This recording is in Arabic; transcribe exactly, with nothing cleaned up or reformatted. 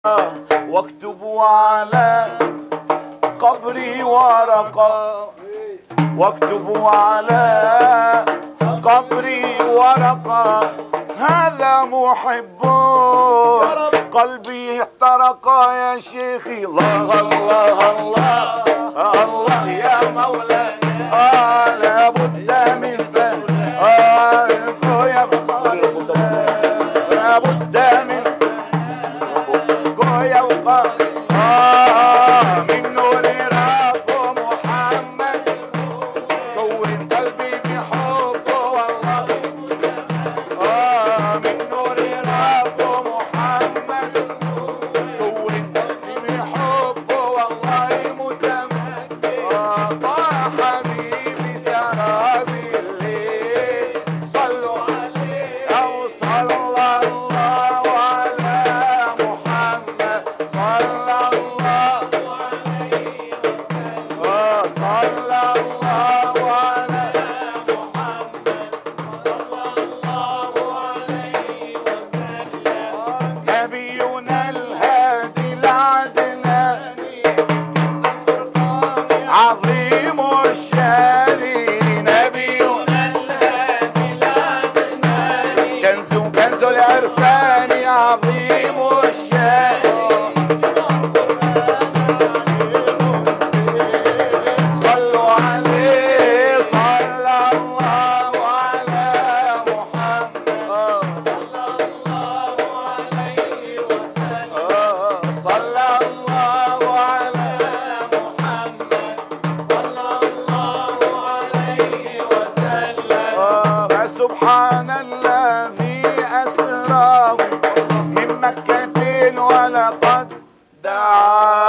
واكتبوا على قبري ورقة، واكتبوا على قبري ورقة، هذا محب قلبي احترق يا شيخي. الله الله الله الله يا مولانا، آه لابد من فهم، آه لابد من قوية وقار، آه من نور رب محمد كون قلبي بحبه والله، آه من نور رب محمد كون قلبي بحبه والله متمكن، آه طه حبيبي سرى بالليل صلوا عليه أو صلى الله على محمد صلى الله عليه وسلم، آه صلى الله على محمد صلى الله عليه وسلم، نبينا الهادي العدناني عظيم الشان، نبينا الهادي العدناني كنز كنز العرفان عظيم الشان، صلوا عليه صلى الله على محمد صلى الله عليه وسلم، صلى الله على محمد صلى الله عليه وسلم، فسبحان الذي أسرى من مكة ولقد دعا